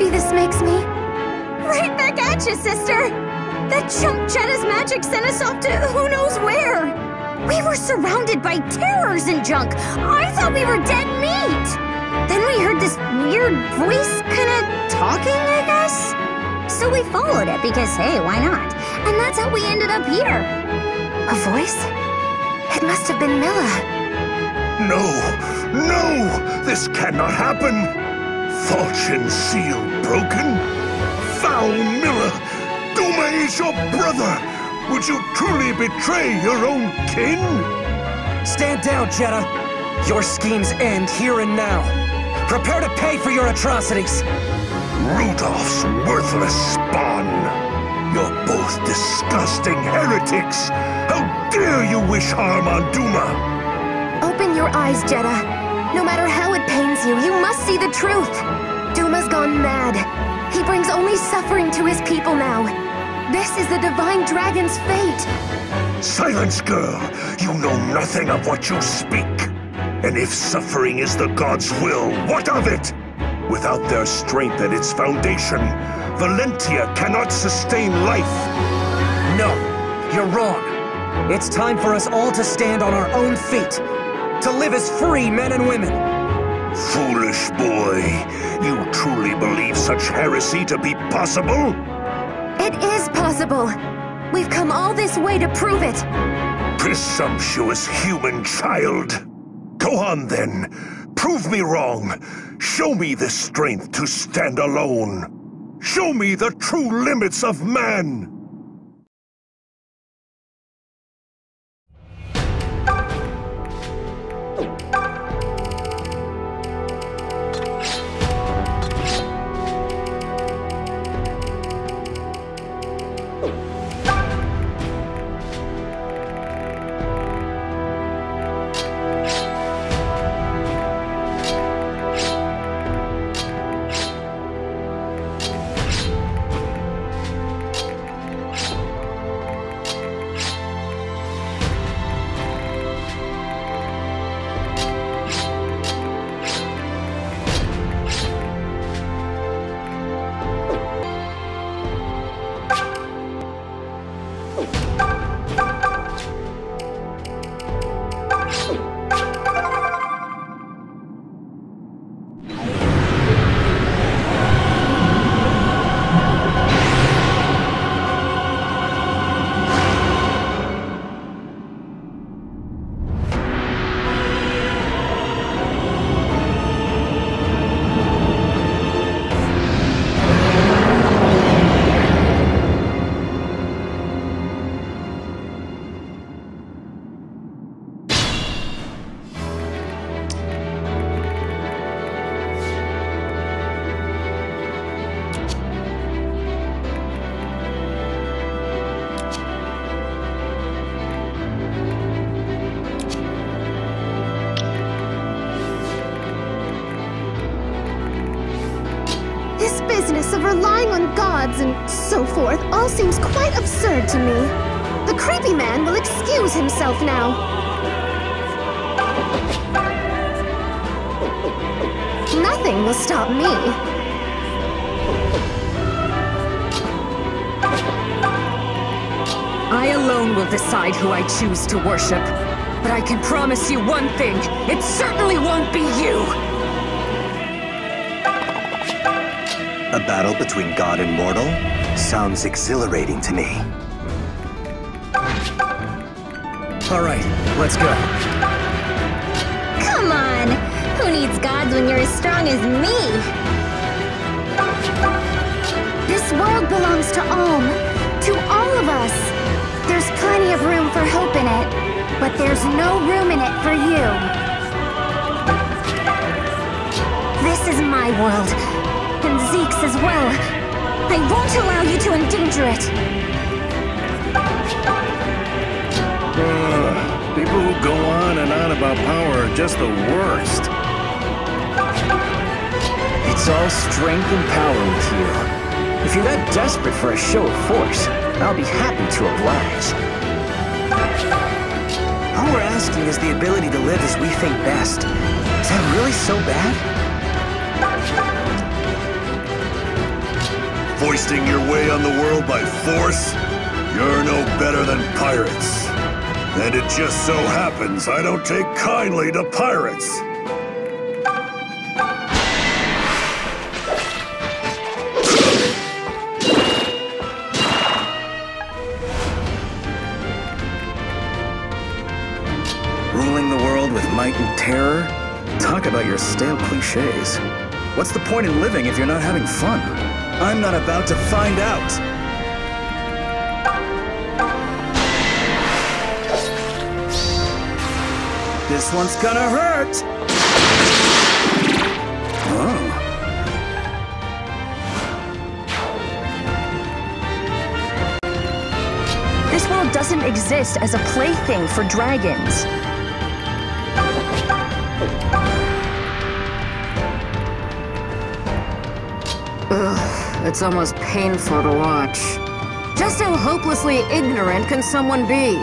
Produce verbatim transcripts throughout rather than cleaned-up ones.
happy this makes me. Right back at you, sister! That chump Jetta's magic sent us off to who knows where! We were surrounded by terrors and junk! I thought we were dead meat! Then we heard this weird voice kinda talking, I guess? So we followed it because, hey, why not? And that's how we ended up here. A voice? It must have been Milla. No! No! This cannot happen! Fortune seal broken? Foul Milla! Duma is your brother! Would you truly betray your own kin? Stand down, Jetta! Your schemes end here and now. Prepare to pay for your atrocities! Rudolph's worthless spawn! You're both disgusting heretics! How dare you wish harm on Duma! Open your eyes, Jetta. No matter how it pains you, you must see the truth. Duma's gone mad. He brings only suffering to his people now. This is the Divine Dragon's fate. Silence, girl! You know nothing of what you speak. And if suffering is the God's will, what of it? Without their strength at its foundation, Valentia cannot sustain life. No, you're wrong. It's time for us all to stand on our own feet. To live as free men and women. Foolish boy. You truly believe such heresy to be possible? It is possible. We've come all this way to prove it. Presumptuous human child. Go on then. Prove me wrong. Show me the strength to stand alone. Show me the true limits of man. Business of relying on gods and so forth all seems quite absurd to me. The creepy man will excuse himself now. Nothing will stop me. I alone will decide who I choose to worship. But I can promise you one thing, it certainly won't be you! A battle between god and mortal? Sounds exhilarating to me. All right, let's go. Come on! Who needs gods when you're as strong as me? This world belongs to Alm, to all of us. There's plenty of room for hope in it, but there's no room in it for you. This is my world. And Zeke's as well. I won't allow you to endanger it. Uh, people who go on and on about power are just the worst. It's all strength and power with you. If you're that desperate for a show of force, I'll be happy to oblige. All we're asking is the ability to live as we think best. Is that really so bad? foisting your way on the world by force, you're no better than pirates. And it just so happens I don't take kindly to pirates. Ruling the world with might and terror? Talk about your stale cliches. What's the point in living if you're not having fun? I'm not about to find out. This one's gonna hurt! Oh. This world doesn't exist as a plaything for dragons. Ugh, it's almost painful to watch. Just how hopelessly ignorant can someone be?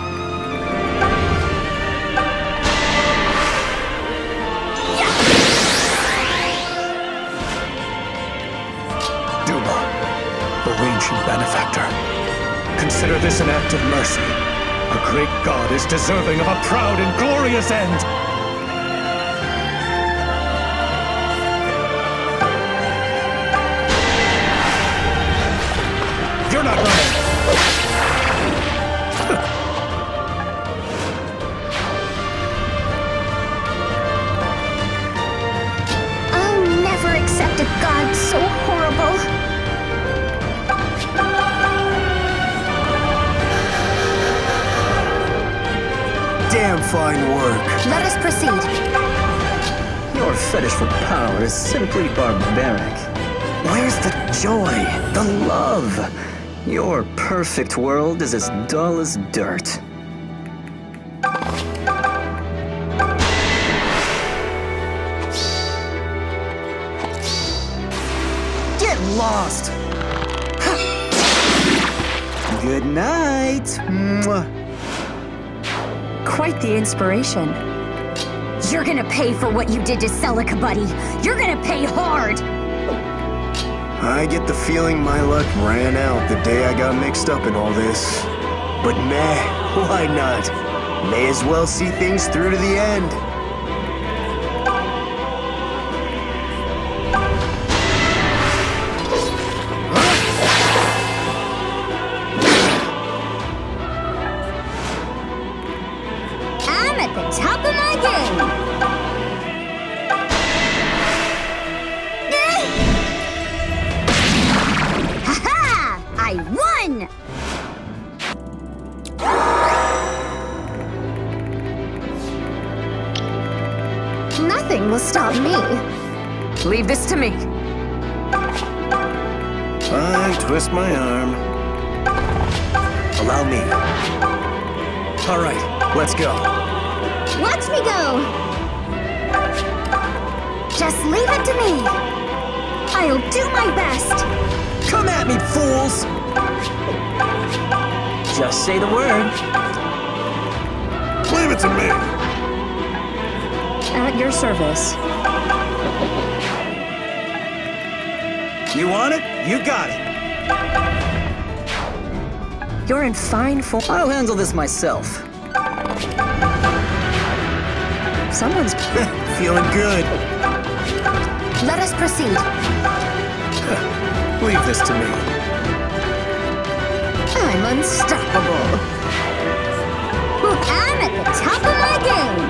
Duma, the ancient benefactor. Consider this an act of mercy. A great god is deserving of a proud and glorious end. You're not running! I'll never accept a god so horrible. Damn fine work. Let us proceed. Your fetish for power is simply barbaric. Where's the joy, the love? Your perfect world is as dull as dirt. Get lost! Good night! Mwah. Quite the inspiration. You're gonna pay for what you did to Celica, buddy. You're gonna pay hard. I get the feeling my luck ran out the day I got mixed up in all this. But meh, why not? May as well see things through to the end. I'm at the top of my game. I won! Nothing will stop me. Leave this to me. Fine, twist my arm. Allow me. All right, let's go. Watch me go. Just leave it to me. I'll do my best. Come at me, fools! Just say the word. Leave it to me. At your service. You want it? You got it. You're in fine form. I'll handle this myself. Someone's Feeling good. Let us proceed. Leave this to me. I'm unstoppable. I'm at the top of my game.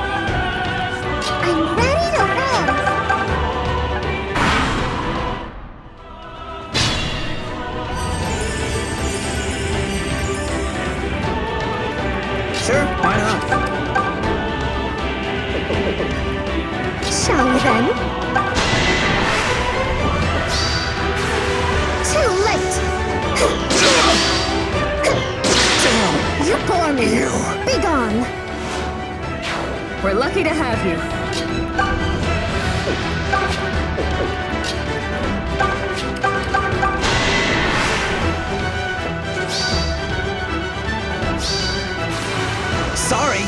I'm ready to win. Sure, why not? Shall we then? Too late! You bore me! Be gone! We're lucky to have you. Sorry.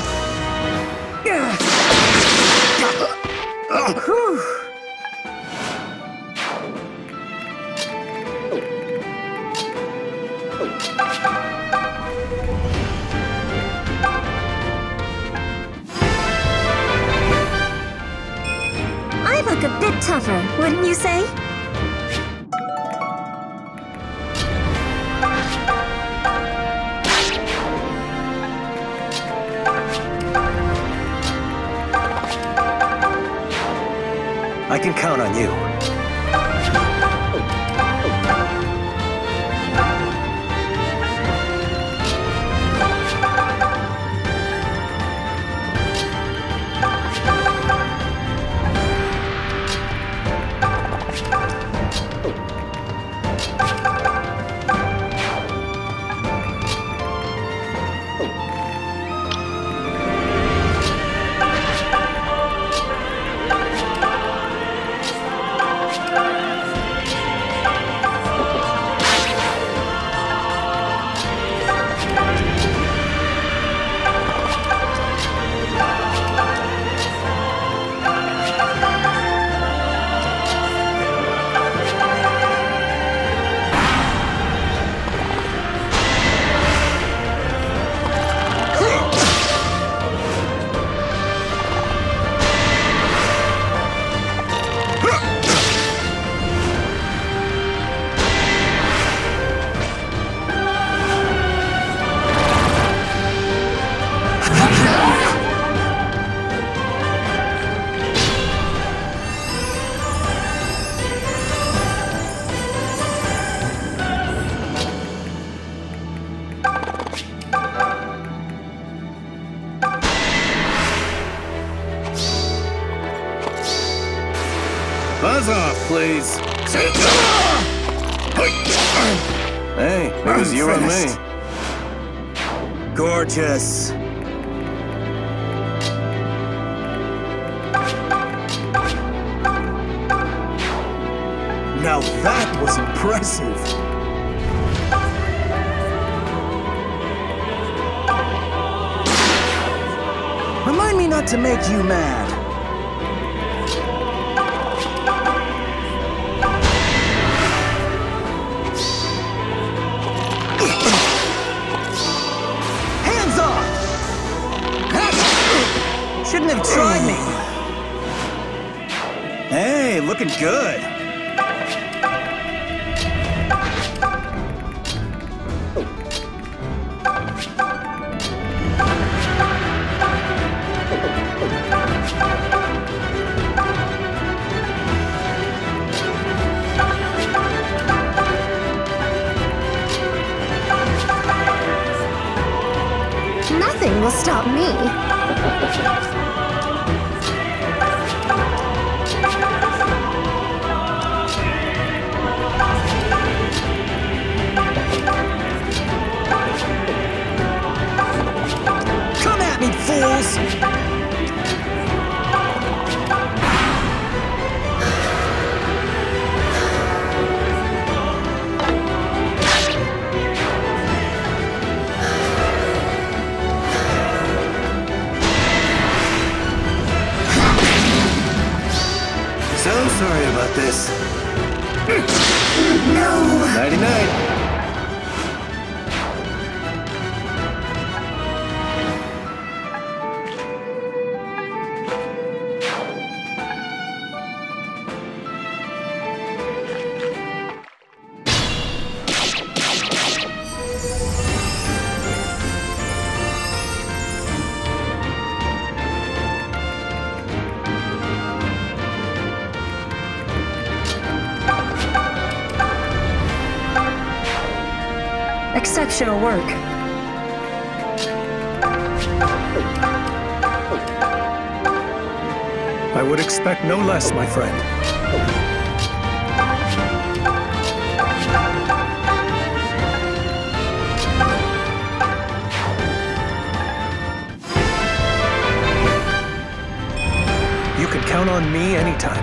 look a bit tougher, wouldn't you say? I can count on you. Buzz off, please. Hey, it was you and me. Gorgeous. Now that was impressive. Remind me not to make you mad. Hands off! Shouldn't have tried me. Hey, looking good. Nothing will stop me. Come at me, fools! So sorry about this. No! Nighty-night. Exceptional work. I would expect no less, my friend. You can count on me anytime.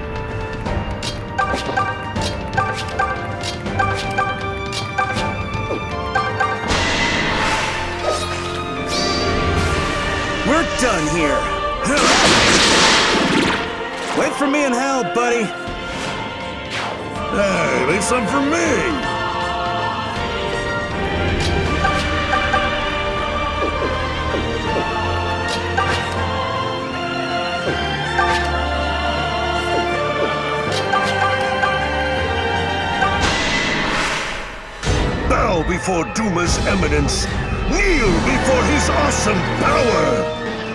We're done here. Wait for me in hell, buddy. Hey, leave some for me! before Duma's eminence. Kneel before his awesome power!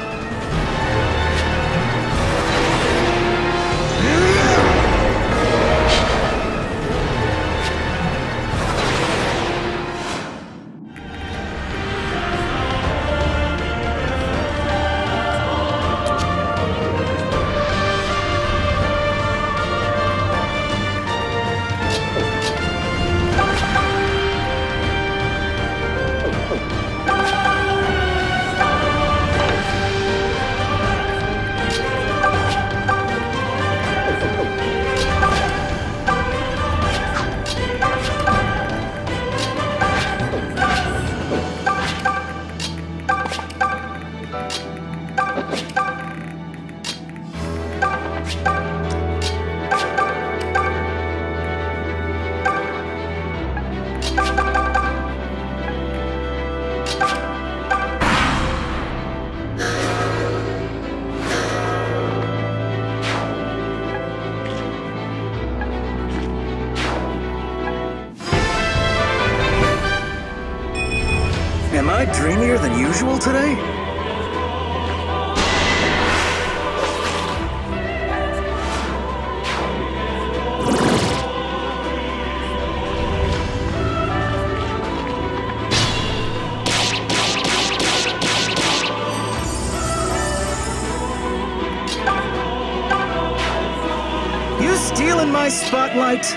Am I dreamier than usual today? You stealing my spotlight?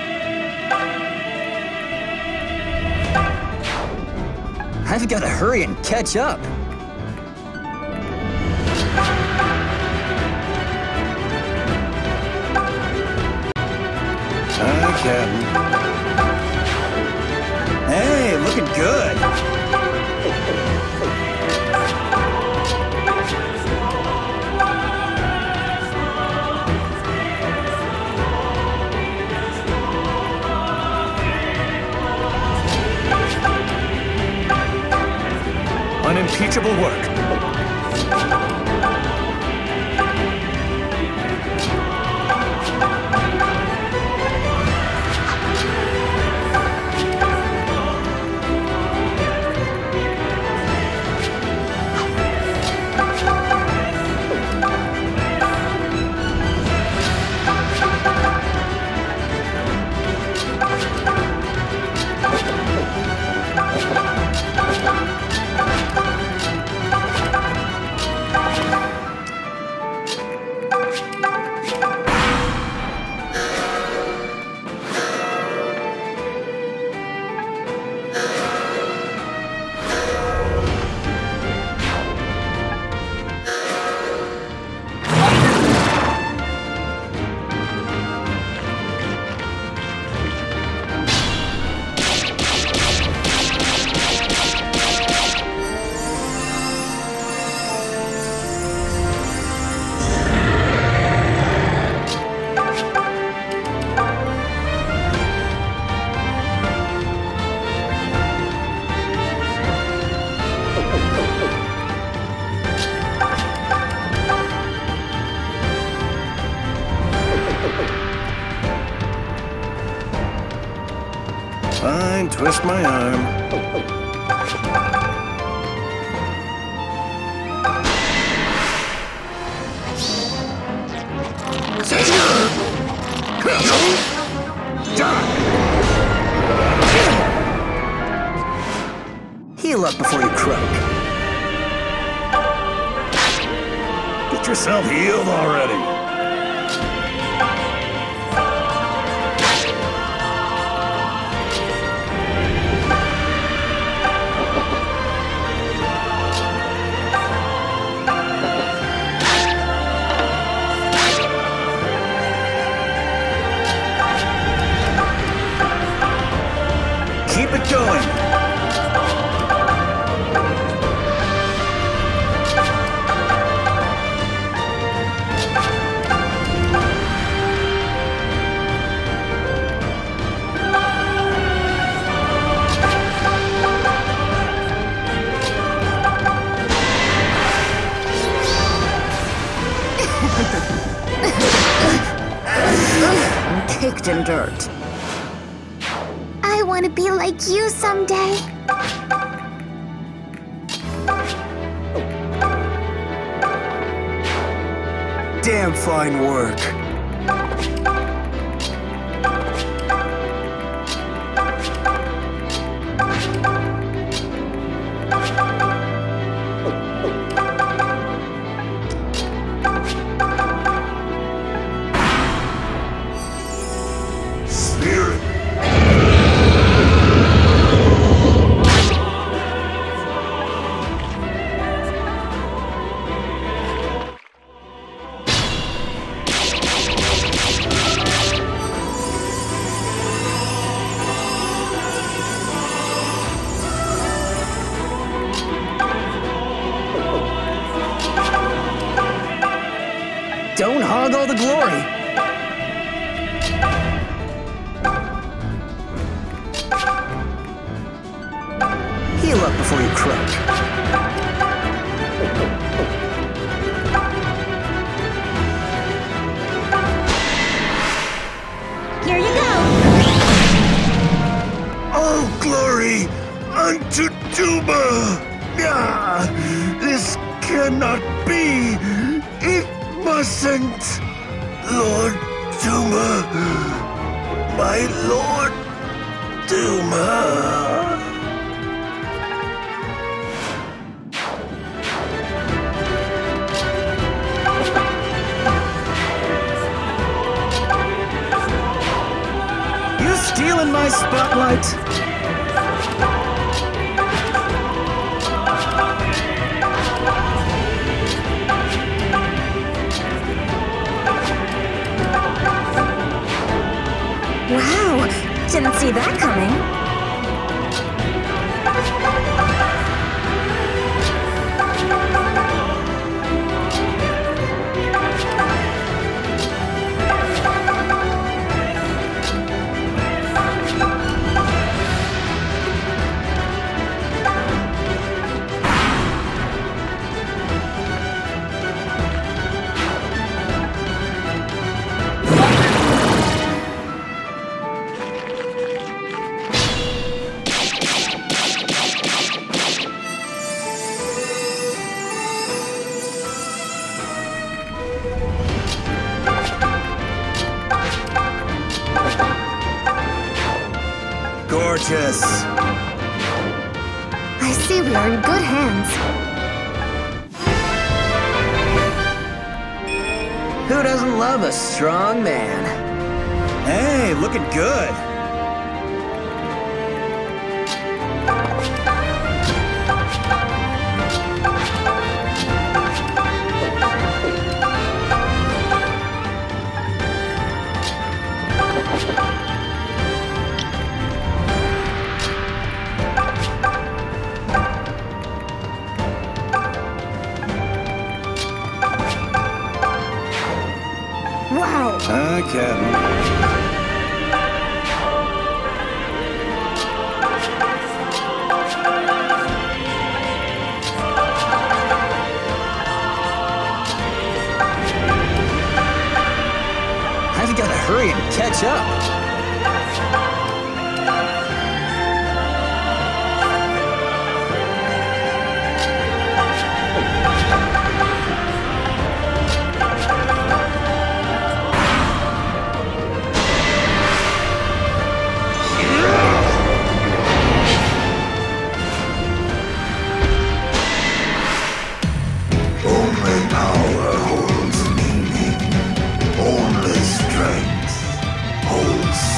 I've got to hurry and catch up. Hi, Captain. Hey, looking good. Unimpeachable work. Fine, twist my arm. Heal up before you croak. Get yourself healed already. Keep it going. Caked in dirt. I want to be like you someday. Damn fine work. Don't hog all the glory. Heal up before you croak. Here you go. All glory unto Duma! Ah, this cannot be! It mustn't! Lord Duma! My Lord Duma! You stealing my spotlight? Wow, didn't see that coming. Gorgeous. I see we are in good hands. Who doesn't love a strong man? Hey, looking good. Wow. Ah, Captain. I've got to hurry and catch up. Only power holds meaning. Only strength holds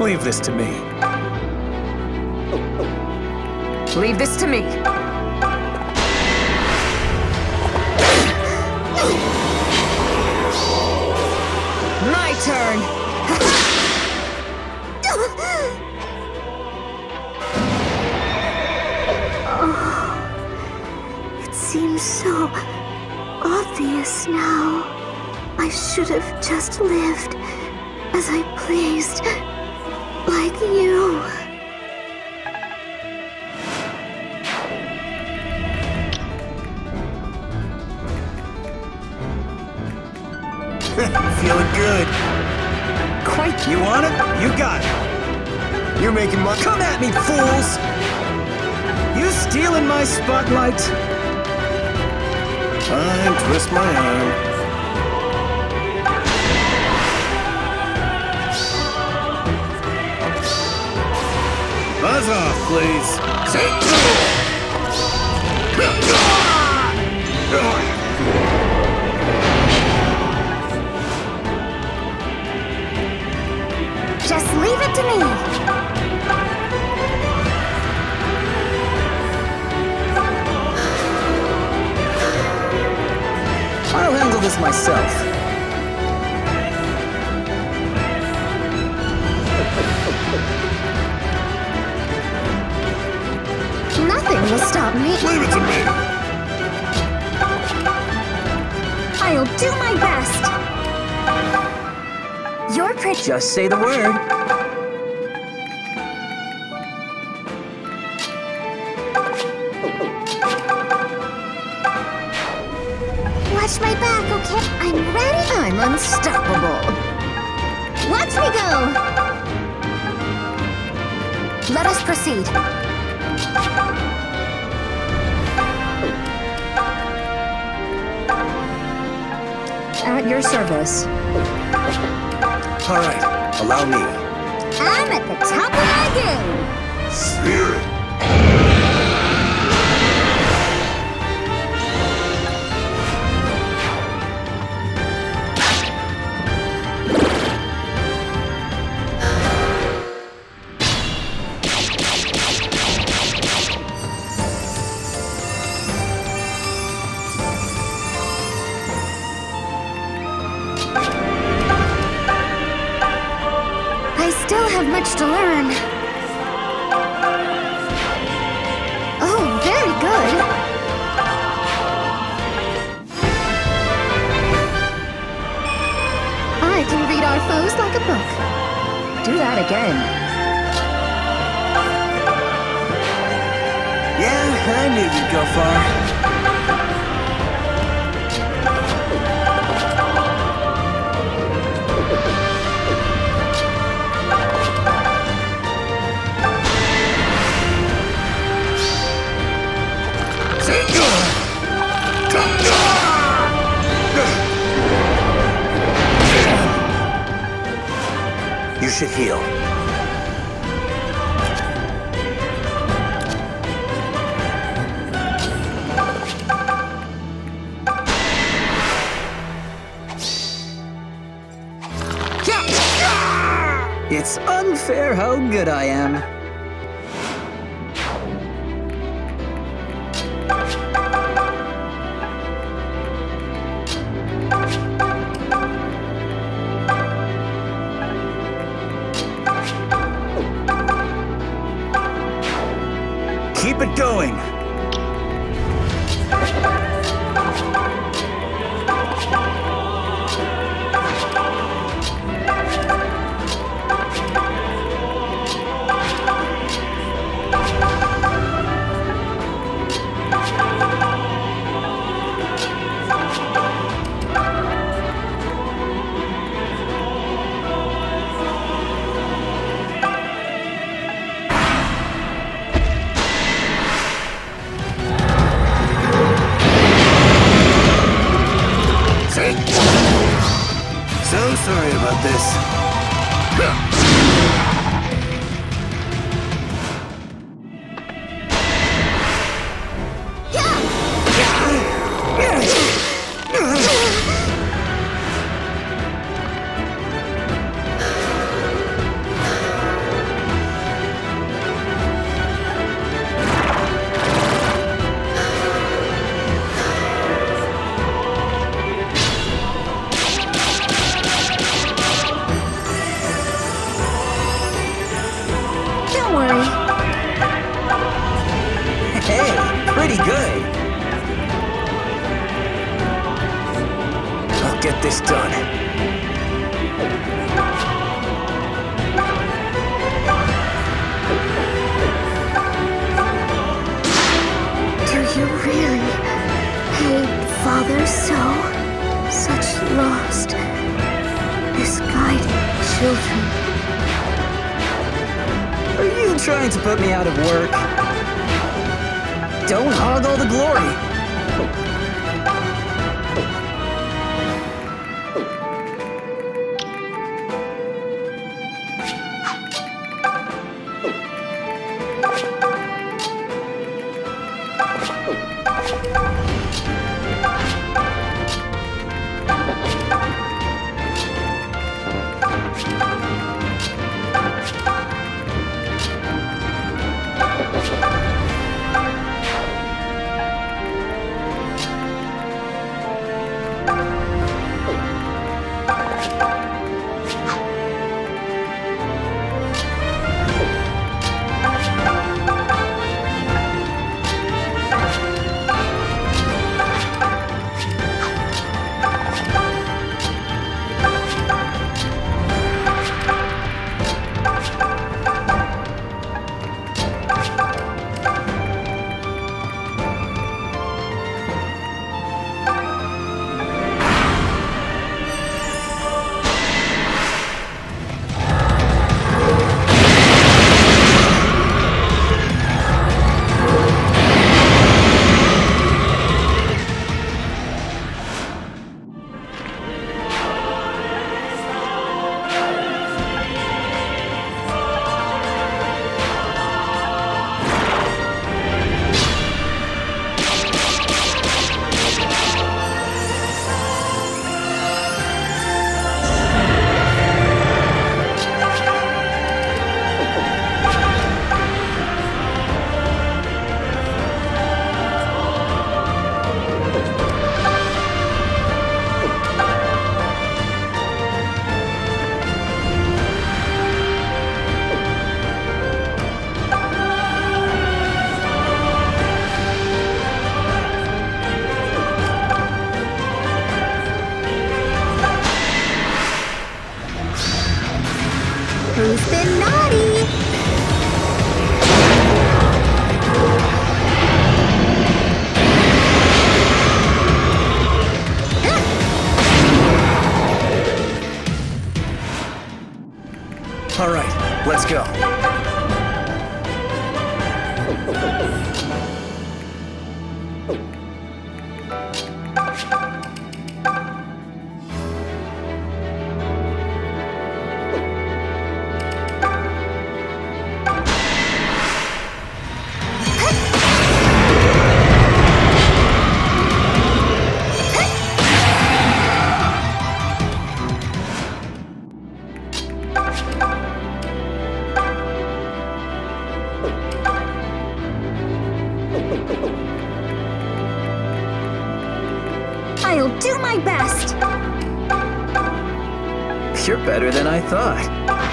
Leave this to me. Leave this to me. My turn. Oh, it seems so obvious now. I should have just lived as I pleased, like you. Feeling good. Quite. You want it? You got it. You're making my... Come at me, fools! You stealing my spotlight? Fine, twist my arm. Buzz off, please. Just leave it to me. I'll handle this myself. Nothing will stop me. Leave it to me. I'll do my best. You're pretty. Just say the word. Watch my back, okay? I'm ready. I'm unstoppable. Watch me go. Let us proceed. At your service. All right, allow me. I'm at the top of my game. Spirit. I still have much to learn. Oh, very good. I can read our foes like a book. Do that again. Yeah, I knew you'd go far. You should heal. It's unfair how good I am. Keep it going. pretty good. I'll get this done. Do you really hate Father so? Such lost, misguided children. Are you trying to put me out of work? Don't hog all the glory. Who's been naughty? All right, let's go. I'll do my best. You're better than I thought.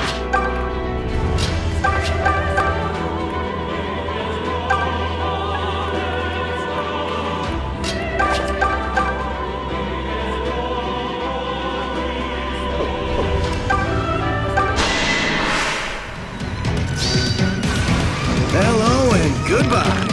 Hello and goodbye.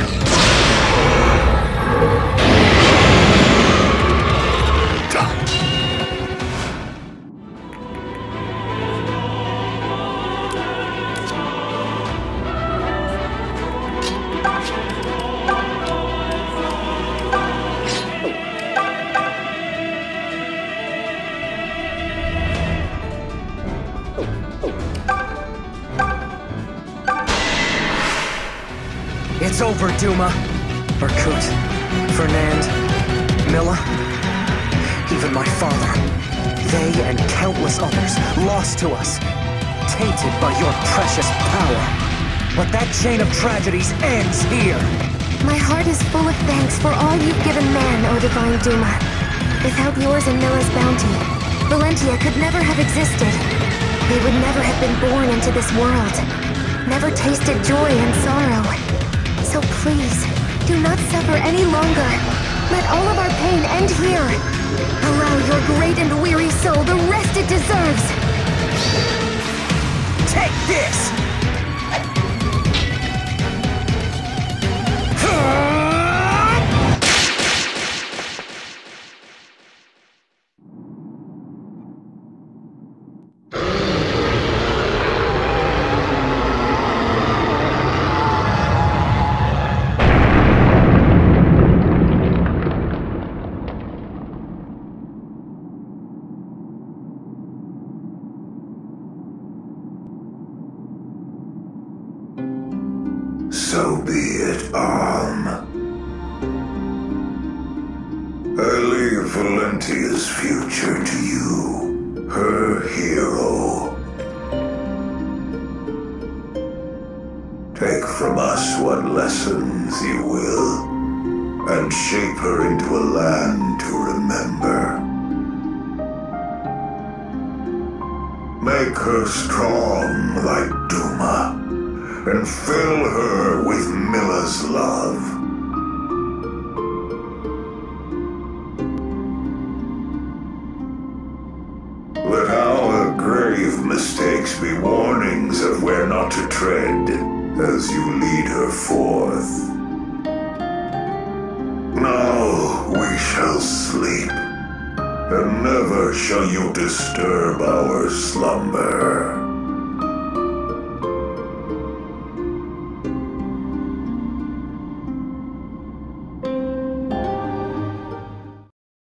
It's over, Duma. Barkut, Fernand, Milla, even my father. They and countless others lost to us, tainted by your precious power. But that chain of tragedies ends here. My heart is full of thanks for all you've given man, O divine Duma. Without yours and Milla's bounty, Valentia could never have existed. They would never have been born into this world, never tasted joy and sorrow. So please, Do not suffer any longer. Let all of our pain end here. Allow your great and weary soul the rest it deserves. Take this! So be it, Arm. I leave Valentia's future to you, her hero. Take from us what lessons you will, and shape her into a land to remember. Make her strong like Duma, and fill her with Milla's love. Let our grave mistakes be warnings of where not to tread as you lead her forth. Now we shall sleep, and never shall you disturb our slumber.